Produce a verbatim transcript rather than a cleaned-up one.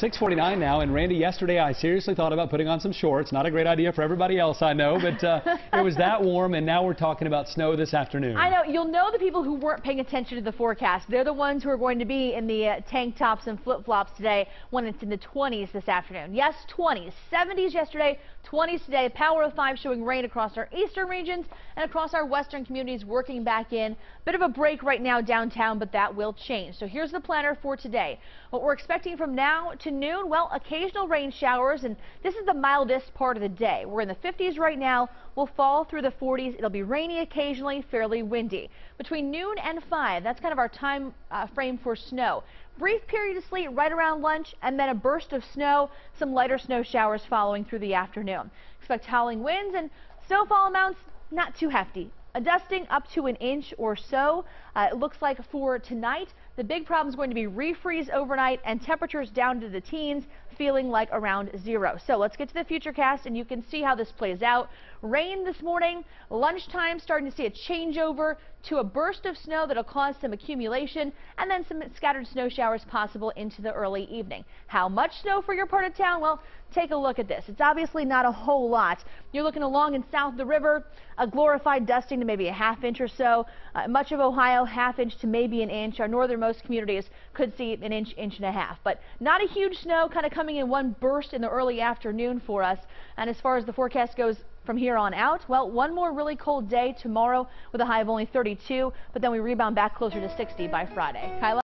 six forty-nine now, and Randy, yesterday I seriously thought about putting on some shorts. Not a great idea for everybody else, I know, but uh, it was that warm, and now we're talking about snow this afternoon. I know. You'll know the people who weren't paying attention to the forecast. They're the ones who are going to be in the uh, tank tops and flip-flops today when it's in the twenties this afternoon. Yes, twenties. seventies yesterday, twenties today. Power of five showing rain across our eastern regions and across our western communities, working back in. Bit of a break right now downtown, but that will change. So here's the planner for today. What we're expecting from now to noon, well, occasional rain showers, and this is the mildest part of the day. We're in the fifties right now. We'll fall through the forties. It'll be rainy occasionally, fairly windy. Between noon and five, that's kind of our time uh, frame for snow. Brief period of sleet right around lunch, and then a burst of snow, some lighter snow showers following through the afternoon. Expect howling winds, and snowfall amounts not too hefty. A dusting up to an inch or so. Uh, it looks like for tonight, the big problem is going to be refreeze overnight and temperatures down to the teens, feeling like around zero. So let's get to the futurecast, and you can see how this plays out. Rain this morning, lunchtime starting to see a changeover to a burst of snow that'll cause some accumulation, and then some scattered snow showers possible into the early evening. How much snow for your part of town? Well, take a look at this. It's obviously not a whole lot. You're looking along and south of the river, a glorified dusting to maybe a half inch or so. Uh, much of Ohio, half inch to maybe an inch. Our northernmost communities could see an inch, inch and a half. But not a huge snow, kind of coming in one burst in the early afternoon for us. And as far as the forecast goes from here on out, well, one more really cold day tomorrow with a high of only thirty-two, but then we rebound back closer to sixty by Friday. Kyla?